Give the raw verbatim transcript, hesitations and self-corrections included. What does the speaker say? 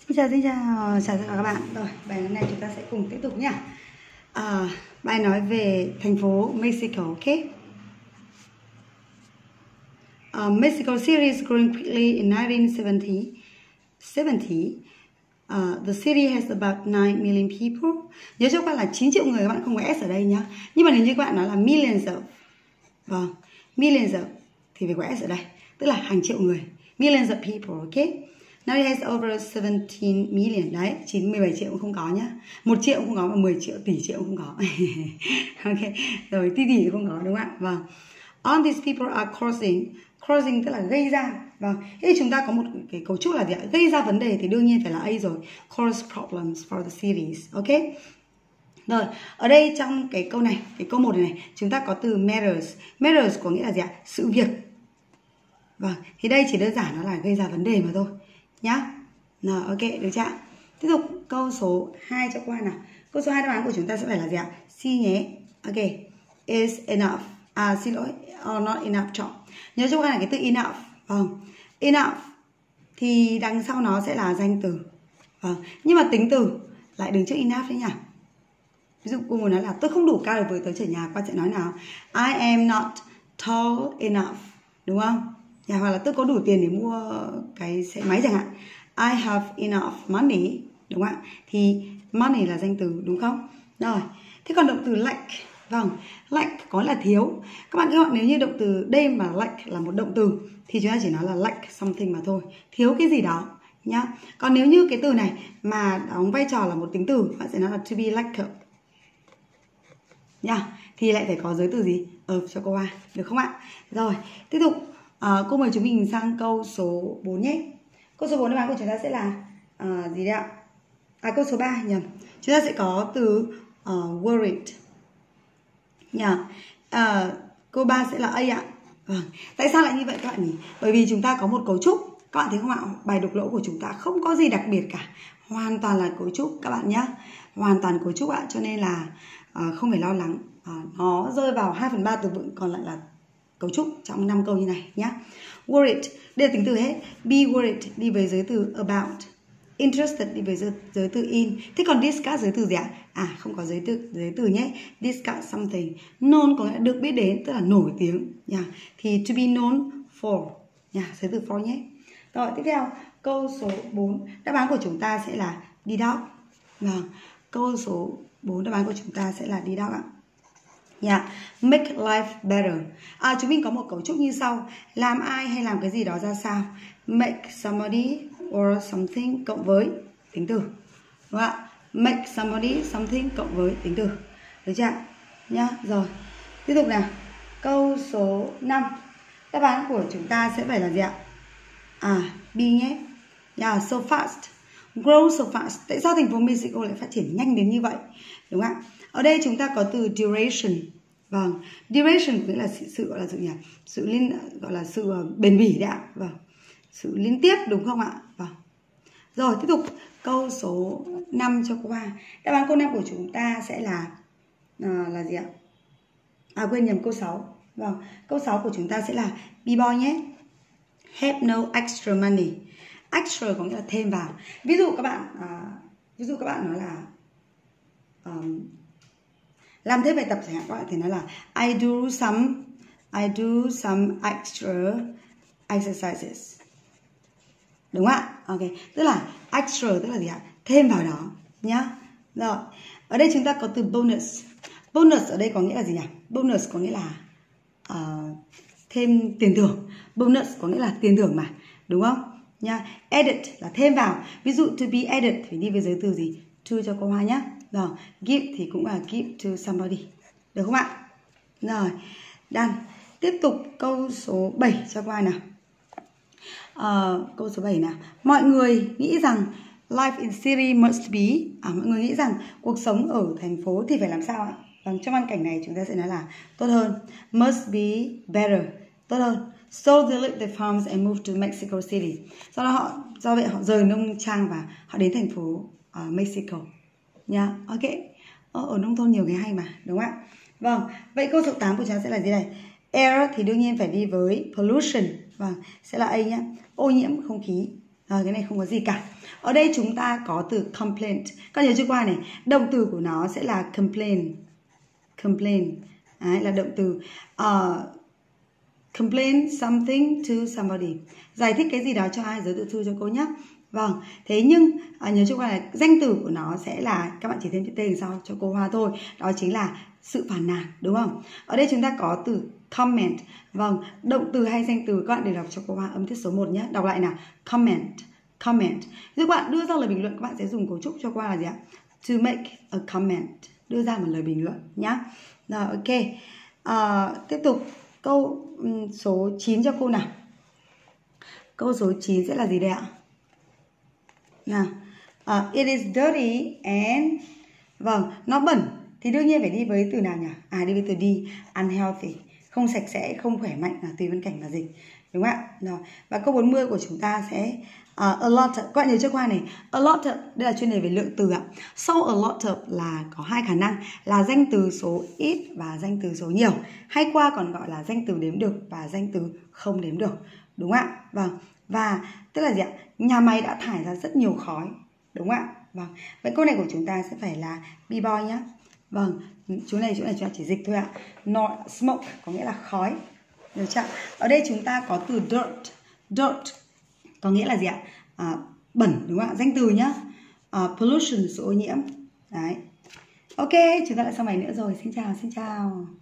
Xin chào, xin chào, chào tất cả các bạn. Rồi, bài hôm nay chúng ta sẽ cùng tiếp tục nhá. À, bài nói về thành phố Mexico, ok? Uh, Mexico City is growing quickly in nineteen seventy. Uh, the city has about nine million people. Nhớ cho các bạn là chín triệu người, các bạn không có S ở đây nhá. Nhưng mà nếu như các bạn nói là millions of, vâng, millions of thì phải có S ở đây, tức là hàng triệu người, millions of people, ok? Now it has over seventeen million. Đấy, chín mười bảy triệu cũng không có nhá. một triệu cũng không có, và mười triệu, tỷ triệu cũng không có. Ok, rồi tỷ tỷ cũng không có, đúng không ạ? Vâng. All these people are causing, causing tức là gây ra. Vâng, thế thì chúng ta có một cái cấu trúc là gì ạ? Gây ra vấn đề thì đương nhiên phải là A rồi. Cause problems for the cities, ok? Rồi, ở đây trong cái câu này, cái câu một này, này chúng ta có từ matters. Matters có nghĩa là gì ạ? Sự việc. Vâng, thì đây chỉ đơn giản nó là gây ra vấn đề mà thôi nhá. Rồi, ok, được chưa ạ? Tiếp tục câu số hai cho qua nào. Câu số hai đáp án của chúng ta sẽ phải là gì ạ? C nhé. Ok, is enough. À, xin lỗi, or not enough chọn. Nhớ cho qua là cái từ enough. Vâng, enough thì đằng sau nó sẽ là danh từ. Vâng, nhưng mà tính từ lại đứng trước enough đấy nhỉ. Ví dụ cô muốn nói là tôi không đủ cao để với tới trở nhà, qua sẽ nói nào? I am not tall enough, đúng không? Nhà hoặc là tôi có đủ tiền để mua cái xe máy chẳng hạn. I have enough money, đúng không ạ? Thì money là danh từ, đúng không? Rồi, thế còn động từ lack, vâng, lack có là thiếu. Các bạn các bạn nếu như động từ đây mà lack là một động từ thì chúng ta chỉ nói là lack something mà thôi, thiếu cái gì đó nhá. Còn nếu như cái từ này mà đóng vai trò là một tính từ, bạn sẽ nói là to be lacker nha, thì lại phải có giới từ gì? Of cho cô A, được không ạ? Rồi, tiếp tục. À, cô mời chúng mình sang câu số bốn nhé. Câu số bốn đáp án của chúng ta sẽ là à, gì đấy ạ? À, câu số ba nhầm. Chúng ta sẽ có từ uh, worried nha. À, câu ba sẽ là A ạ. Vâng. Tại sao lại như vậy các bạn nhỉ? Bởi vì chúng ta có một cấu trúc. Các bạn thấy không ạ? Bài đục lỗ của chúng ta không có gì đặc biệt cả, hoàn toàn là cấu trúc các bạn nhé. Hoàn toàn cấu trúc ạ. Cho nên là uh, không phải lo lắng. Uh, nó rơi vào hai phần ba từ vựng, còn lại là cấu trúc trong năm câu như này nhé. Worried, đây là tính từ hết. Be worried đi với giới từ about. Interested đi với giới, giới từ in. Thế còn discuss giới từ gì ạ? À, không có giới từ giới từ nhé. Discuss something. Known có nghĩa là được biết đến, tức là nổi tiếng nha. Thì to be known for nha, giới từ for nhé. Rồi, tiếp theo câu số bốn đáp án của chúng ta sẽ là đi đọc. Vâng, câu số bốn đáp án của chúng ta sẽ là đi đọc ạ. Yeah. Make life better. À, chúng mình có một cấu trúc như sau. Làm ai hay làm cái gì đó ra sao. Make somebody or something cộng với tính từ, đúng không ạ? Make somebody something cộng với tính từ, được chưa nhá? Rồi, tiếp tục nào. Câu số năm đáp án của chúng ta sẽ phải là gì ạ? À, B nhé. Yeah, so fast. Grow so fast. Tại sao thành phố Mexico lại phát triển nhanh đến như vậy, đúng không ạ? Ở đây chúng ta có từ duration. Vâng, duration nghĩa là sự, sự gọi là sự nhỉ? Sự liên gọi là sự uh, bền bỉ đấy ạ. Vâng. Sự liên tiếp, đúng không ạ? Vâng. Rồi, tiếp tục câu số năm cho cô ba. Đáp án câu năm của chúng ta sẽ là uh, là gì ạ? À, quên nhầm, câu sáu. Vâng, câu sáu của chúng ta sẽ là be boy nhé. Have no extra money. Extra có nghĩa là thêm vào. Ví dụ các bạn uh, ví dụ các bạn nói là um, làm thêm bài tập chẳng hạn, các bạn thì nói là I do some I do some extra exercises, đúng không ạ? Ok, tức là extra tức là gì ạ? Thêm vào đó nhá. Rồi, ở đây chúng ta có từ bonus. Bonus ở đây có nghĩa là gì nhỉ? Bonus có nghĩa là uh, thêm tiền thưởng. Bonus có nghĩa là tiền thưởng mà, đúng không? Nha. Added là thêm vào. Ví dụ to be added phải đi với giới từ gì? To cho cô Hoa nhé. Rồi, give thì cũng là give to somebody, được không ạ? Rồi, done. Tiếp tục câu số bảy cho qua nào. Uh, câu số bảy nào. Mọi người nghĩ rằng life in city must be. À, mọi người nghĩ rằng cuộc sống ở thành phố thì phải làm sao ạ? Vâng, trong hoàn cảnh này chúng ta sẽ nói là tốt hơn. Must be better, tốt hơn. So they left their farms and moved to Mexico City. Do đó họ, do vậy họ rời nông trang và họ đến thành phố uh, Mexico. Nha, yeah, ok. Ở, ở nông thôn nhiều cái hay mà, đúng không ạ? Vâng, vậy câu số tám của chúng ta sẽ là gì này? Air thì đương nhiên phải đi với pollution. Vâng, sẽ là A nhé. Ô nhiễm không khí. Rồi, cái này không có gì cả. Ở đây chúng ta có từ complaint. Các nhớ chưa qua này, động từ của nó sẽ là complain. Complain. Đấy, là động từ uh, complain something to somebody. Giải thích cái gì đó cho ai, giới thiệu thư cho cô nhé. Vâng, thế nhưng à, nhớ cho qua là danh từ của nó sẽ là, các bạn chỉ thêm chữ T đằng sau cho cô Hoa thôi. Đó chính là sự phàn nàn, đúng không? Ở đây chúng ta có từ comment. Vâng, động từ hay danh từ các bạn đều đọc cho cô Hoa âm tiết số một nhé. Đọc lại nào, comment, comment. Nếu các bạn đưa ra lời bình luận, các bạn sẽ dùng cấu trúc cho qua là gì ạ? To make a comment, đưa ra một lời bình luận nhé. Rồi, ok. À, tiếp tục câu số chín cho cô nào. Câu số chín sẽ là gì đây ạ? Nào, uh, it is dirty and, vâng, nó bẩn thì đương nhiên phải đi với từ nào nhỉ? À, đi với từ đi, unhealthy, không sạch sẽ, không khỏe mạnh, là tùy văn cảnh là dịch, đúng không ạ? Rồi, và câu bốn mươi của chúng ta sẽ uh, a lot of, các bạn nhớ cho qua này, a lot of, đây là chuyên đề về lượng từ ạ. Sau a lot of là có hai khả năng là danh từ số ít và danh từ số nhiều, hay qua còn gọi là danh từ đếm được và danh từ không đếm được, đúng không ạ? Vâng. Và tức là gì ạ? Nhà máy đã thải ra rất nhiều khói, đúng không ạ? Vâng. Vậy câu này của chúng ta sẽ phải là be boy nhá. Vâng, chỗ này chỗ này chúng ta chỉ dịch thôi ạ. Not smoke có nghĩa là khói. Được chưa? Ở đây chúng ta có từ dirt. Dirt có nghĩa là gì ạ? À, bẩn, đúng không ạ? Danh từ nhá. À, pollution, sự ô nhiễm. Đấy. Ok, chúng ta lại xong bài nữa rồi. Xin chào, xin chào.